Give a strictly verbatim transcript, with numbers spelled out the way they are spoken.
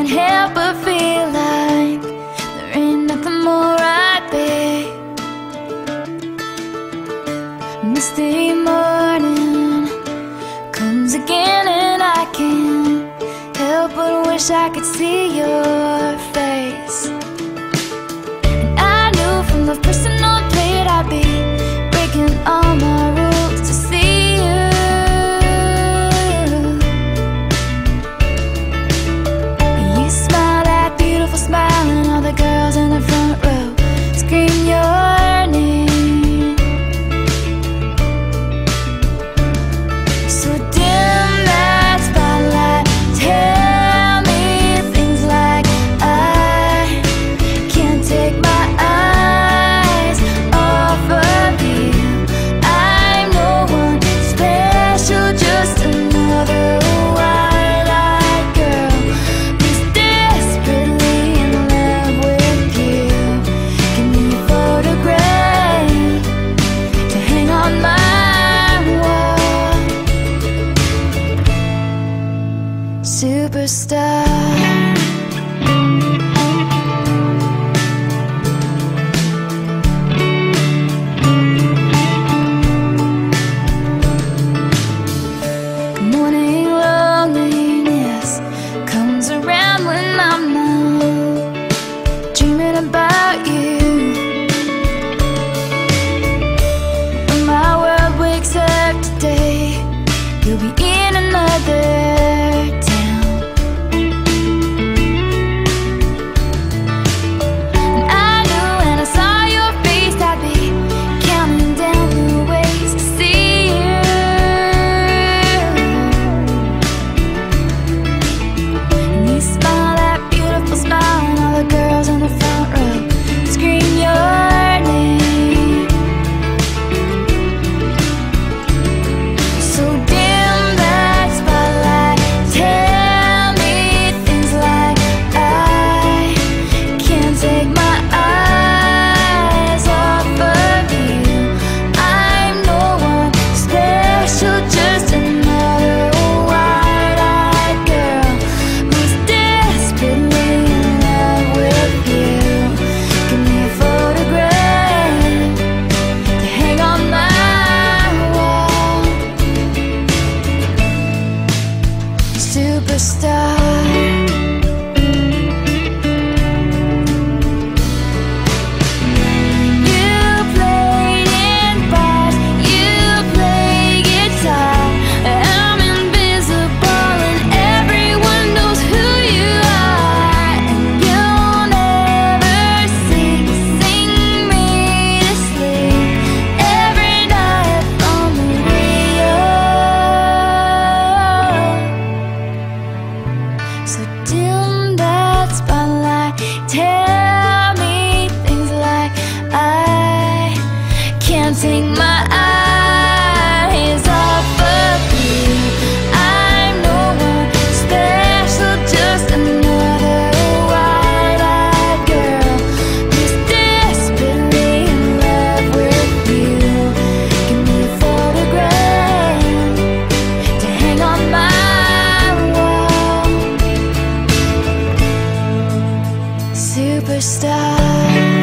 can't help but feel like there ain't nothing more right, babe. Misty morning comes again, and I can't help but wish I could see your face. And I knew from the personal date I'd be breaking all my rules to see you. And you smile that beautiful smile, and all the girls in the front row scream your name. So dim that spotlight, tell me things like I can't take my eyes off of you. I'm no one special, just another wide-eyed girl who's desperately in love with you. Give me a photograph to hang on my wall. Superstar. Morning loneliness comes around when I'm not dreaming about you. When my world wakes up today, you'll be in another town. And I knew when I saw your face I'd be counting down the ways to see you. And you smile that beautiful smile, and all the girls in the front row scream your name. So dim that spotlight, tell me things like I can't take my eyes off of you. I'm no one special, just another wide-eyed girl who's desperately in love with you. Give me a photograph to hang on my wall. Superstar. You played in bars, you play guitar. I'm invisible and everyone knows who you are. And you'll never see, sing me to sleep every night on the radio. So dim that spotlight, tell me things like I can't take my eyes off of you. I'm no one special, just another wide-eyed girl who's desperately in love with you. Give me a photograph to hang on my wall. Superstar.